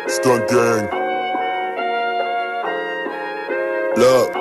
Stunt gang. Look.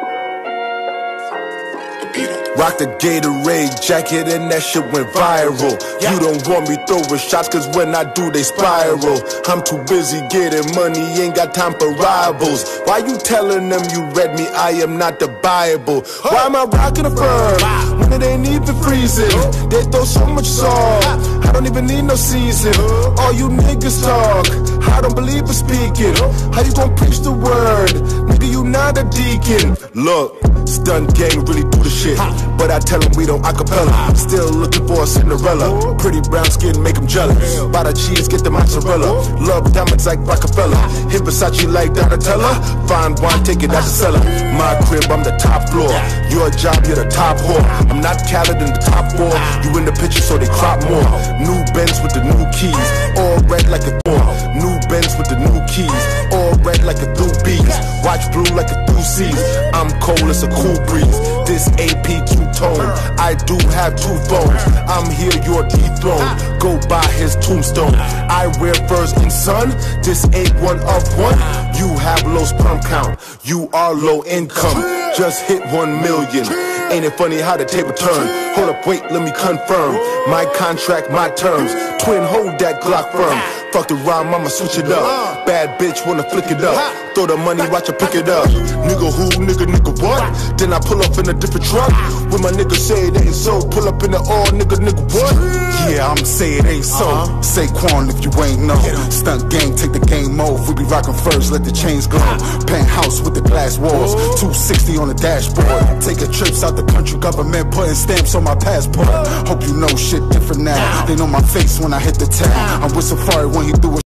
Rock the Gatorade jacket and that shit went viral. You don't want me throwing shots cause when I do they spiral. I'm too busy getting money, ain't got time for rivals. Why you telling them you read me? I am not the Bible. Why am I rocking a firm when it ain't even freezing? They throw so much salt, I don't even need no season. All you niggas talk, I don't believe in speaking. How you gon' preach the word? Nigga, you not a deacon. Look, stunt gang really do the shit, but I tell them we don't acapella. Still looking for a Cinderella. Pretty brown skin make them jealous. Buy the cheese, get the mozzarella. Love diamonds like Rockefeller. Hit Versace like Donatella. Fine wine, take it out the cellar. My crib, I'm the top floor. Your job, you're the top whore. I'm not counted in the top four. You in the picture, so they crop more. New Benz with the new keys, all red like a thorn. New Benz with the new keys, all red like a blue bees. Watch blue like a blue seas. I'm cold as a cool breeze. This AP two-tone, I do have 2 phones. I'm here, you're dethroned. Go by his tombstone. I wear furs in sun. This ain't one of one. You have low sperm count. You are low income. Just hit 1 million. Ain't it funny how the table turn? Hold up, wait, let me confirm. My contract, my terms. Twin, hold that Glock firm. Fuck the rhyme, I'ma switch it up. Bad bitch wanna flick it up. Throw the money, watch her pick it up. Nigga who, nigga what? Then I pull up in a different truck. When my niggas say it ain't so, pull up in the all nigga what? Yeah, I'ma say it ain't so. Saquon if you ain't know. Stunt gang, take the game off. We be rockin' first, let the chains glow. Penthouse with the glass walls. 260 on the dashboard. Taking trips out the country, government putting stamps on my passport. Hope you know shit different now. They know my face when I hit the town. I'm with Safari when he threw a